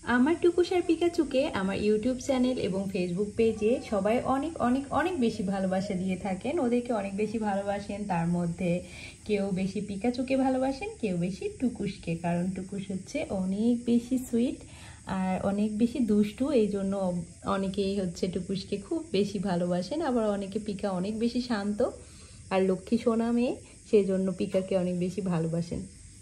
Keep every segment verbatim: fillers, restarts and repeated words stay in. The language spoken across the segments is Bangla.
আমার টুকুস আর পিকাচুকে আমার ইউটিউব চ্যানেল এবং ফেসবুক পেজে সবাই অনেক অনেক অনেক বেশি ভালোবাসা দিয়ে থাকেন, ওদেরকে অনেক বেশি ভালোবাসেন। তার মধ্যে কেউ বেশি পিকাচুকে ভালোবাসেন, কেউ বেশি টুকুসকে, কারণ টুকুস হচ্ছে অনেক বেশি সুইট আর অনেক বেশি দুষ্টু, এই জন্য অনেকেই হচ্ছে টুকুসকে খুব বেশি ভালোবাসেন। আবার অনেকে পিকা অনেক বেশি শান্ত আর লক্ষ্মী সোনা মেয়ে, সেই জন্য পিকাকে অনেক বেশি ভালোবাসেন।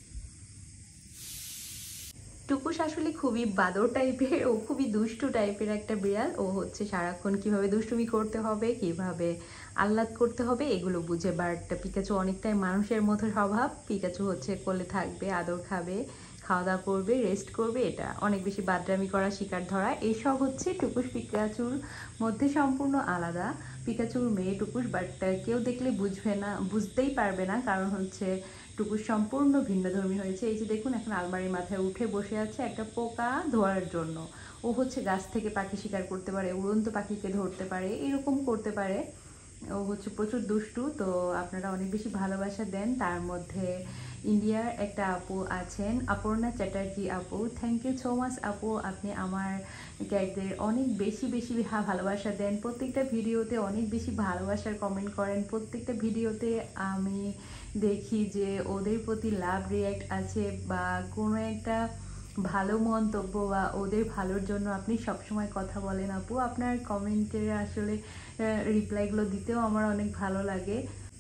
টুকুস আসলে খুবই বাদর টাইপের, ও খুবই দুষ্টু টাইপের একটা বিড়াল। ও হচ্ছে সারাক্ষণ কিভাবে দুষ্টুমি করতে হবে, কিভাবে আহ্লাদ করতে হবে এগুলো বুঝে। বাট পিকাচু অনেকটাই মানুষের মতো স্বভাব। পিকাচু হচ্ছে কোলে থাকবে, আদর খাবে, খাওয়া দাওয়া করবে, রেস্ট করবে, এটা অনেক বেশি বাদরামি করা, শিকার ধরা, এসব হচ্ছে টুকুস পিকাচুর মধ্যে সম্পূর্ণ আলাদা। পিকাচুর মেয়ে টুকুস, বাট কেউ দেখলে বুঝবে না, বুঝতেই পারবে না, কারণ হচ্ছে টুকুস সম্পূর্ণ ভিন্নধর্মী হয়েছে। এই যে দেখুন, এখন আলমারির মাথায় উঠে বসে আছে একটা পোকা ধরার জন্য। ও হচ্ছে গাছ থেকে পাখি শিকার করতে পারে, উড়ন্ত পাখিকে ধরতে পারে, এরকম করতে পারে। ও হচ্ছে প্রচুর দুষ্টু। তো আপনারা অনেক বেশি ভালোবাসা দেন। তার মধ্যে ইন্ডিয়ার একটা আপু আছেন, অপর্ণা চ্যাটার্জি আপু, থ্যাংক ইউ সো মাচ আপু। আপনি আমার ক্যাটদের অনেক বেশি বেশি ভালোবাসা দেন, প্রত্যেকটা ভিডিওতে অনেক বেশি ভালোবাসার কমেন্ট করেন। প্রত্যেকটা ভিডিওতে আমি দেখি যে ওদের প্রতি লাভ রিয়্যাক্ট আছে, বা কোনো একটা ভালো মন্তব্য বা ওদের ভালোর জন্য আপনি সবসময় কথা বলেন আপু। আপনার কমেন্টের আসলে রিপ্লাইগুলো দিতেও আমার অনেক ভালো লাগে,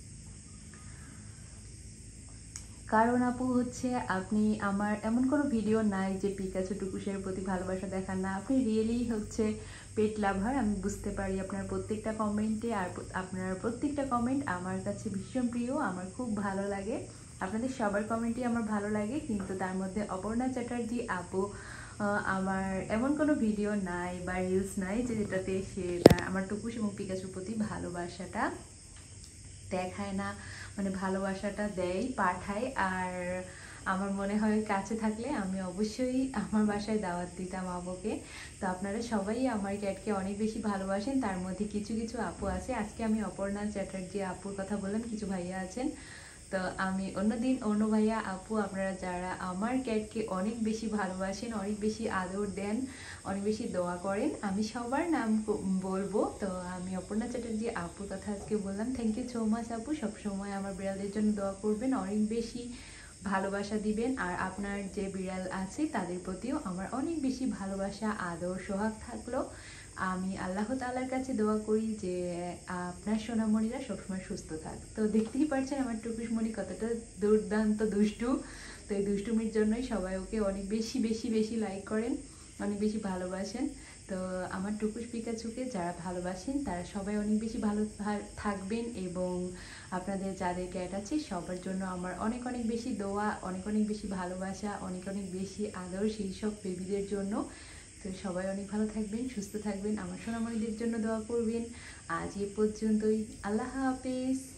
কারণ আপু হচ্ছে আপনি আমার এমন কোনো ভিডিও নাই যে পিকাচু টুকুসের প্রতি ভালোবাসা দেখান না। আপনি রিয়েলি হচ্ছে পেট লাভার, আমি বুঝতে পারি আপনার প্রত্যেকটা কমেন্টে। আর আপনার প্রত্যেকটা কমেন্ট আমার কাছে ভীষণ প্রিয়, আমার খুব ভালো লাগে। আপনাদের সবার কমেন্টই আমার ভালো লাগে, কিন্তু তার মধ্যে অপর্ণা চ্যাটার্জি আপু আমার এমন কোনো ভিডিও নাই বা রিলস নাই যে যেটাতে সে আমার টুকুস এবং পিকাচুর প্রতি ভালোবাসাটা দেখায় না, মানে ভালোবাসাটা দেয়, পাঠায়। আর আমার মনে হয় কাছে থাকলে আমি অবশ্যই আমার বাসায় দাওয়াত দিতাম আপুকে। তো আপনারা সবাই আমার ক্যাটকে অনেক বেশি ভালোবাসেন। তার মধ্যে কিছু কিছু আপু আছে, আজকে আমি অপর্ণা চ্যাটার্জি আপুর কথা বললাম, কিছু ভাইয়া আছেন। তো আমি অন্যদিন অন্য ভাইয়া আপু, আপনারা যারা আমার ক্যাটকে অনেক বেশি ভালোবাসেন, অনেক বেশি আদর দেন, অনেক বেশি দোয়া করেন, আমি সবার নাম বলবো। তো আমি অপর্ণা চ্যাটার্জি আপুর কথা আজকে বললাম। থ্যাংক ইউ সো মাচ আপু, সবসময় আমার বিড়ালদের জন্য দোয়া করবেন, অনেক বেশি ভালোবাসা দিবেন। আর আপনার যে বিড়াল আছে তাদের প্রতিও আমার অনেক বেশি ভালোবাসা, আদর, সোহাগ থাকলো। আমি আল্লাহ তাআলার কাছে দোয়া করি যে আপনার সোনামণিরা সবসময় সুস্থ থাক। তো দেখতেই পাচ্ছেন আমার টুকুসমণি কতটা দুর্দান্ত দুষ্টু। তো এই দুষ্টুমির জন্যই সবাই ওকে অনেক বেশি বেশি বেশি লাইক করেন, অনেক বেশি ভালোবাসেন। তো আমার টুকুস পিকাচুকে যারা ভালোবাসেন তারা সবাই অনেক বেশি ভালো থাকবেন, এবং আপনাদের যাদের ক্যাট আছে সবার জন্য আমার অনেক অনেক বেশি দোয়া, অনেক অনেক বেশি ভালোবাসা, অনেক অনেক বেশি আদর সেই সব বেবিদের জন্য। তো সবাই অনেক ভালো থাকবেন, সুস্থ থাকবেন, আমার সোনামণিদের জন্য দোয়া করবেন। আজ এ পর্যন্তই, আল্লাহ হাফেজ।